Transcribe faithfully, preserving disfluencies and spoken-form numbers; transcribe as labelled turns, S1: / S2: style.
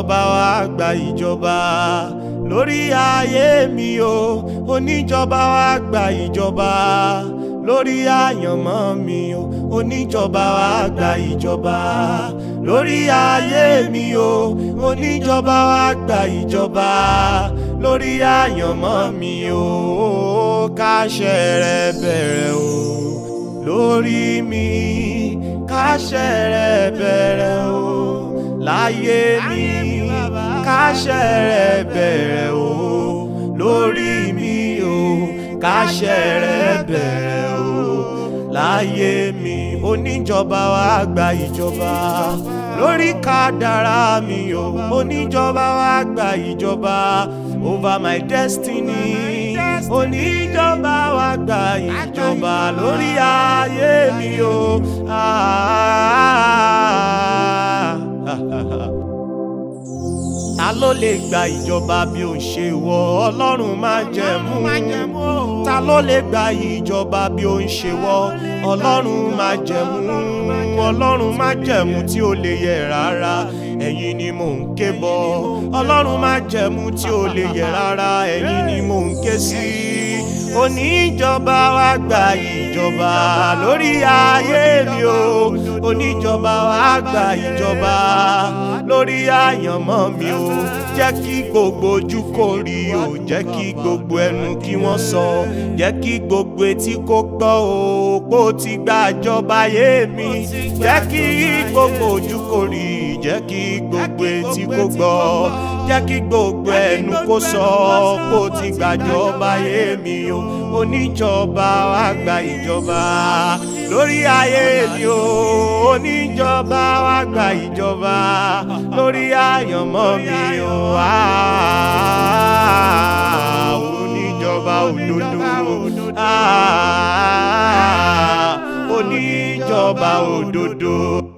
S1: oníjọba wa gba ìjọba lórí ayé mi o, oníjọba wa gba ìjọba lórí àyànmọ́ mi o, oníjọba wa gba ìjọba lórí ayé mi o, oníjọba wa gba ìjọba lórí àyànmọ́ mi o, káṣẹ rẹ bẹ̀rẹ̀ o lórí mi, káṣẹ rẹ bẹ̀rẹ̀ o láyé mi, káṣẹ rẹ bẹ̀rẹ̀ o lórí mi o, káṣẹ rẹ bẹ̀rẹ̀ o láyé mi, oníjọba wa gba ìjọba lórí kádàrá mi o, oníjọba wa gba ìjọba over my destiny, oníjọba wa gba ìjọba lórí ayé mi o. Ta ló lè gba ìjọba bí ó ṣe wọ Ọlọ́run májẹ̀mú? Ta ló lè gba ìjọba bí ó ń ṣe wọ Ọlọ́run májẹ̀mú? Ọlọ́run májẹ̀mú tí ó lè yẹ̀ rárá, ẹ̀yin ni mò ń ké bọ̀. Ọlọ́run májẹ̀mú tí ó lè yẹ̀ rárá, ẹ̀yin ni mò ń ké sí. Oníjọba wa gba ìjọba lórí ayé mi o, oníjọba wa gba ìjọba lórí àyànmọ́ mi o, jẹ́ kí gbogbo ojú kó rí o, jẹ́ kí gbogbo ẹnu kí wọ́n sọ, jẹ́ kí gbogbo etí kó gbọ́ o, pó ti gbàjọba ayé mi, jẹ́ kí gbogbo ojú kó rí, jẹ́ kí gbogbo etí kó gbọ́, jẹ́ kí gbogbo ẹnu kó sọ, pó ti gbàjọba ayé mi o, oníjọba wa gba ìjọba lórí ayé mi o, oníjọba wa gba ìjọba lórí àyànmọ́ mi o, oníjọba òdodo, oníjọba òdodo.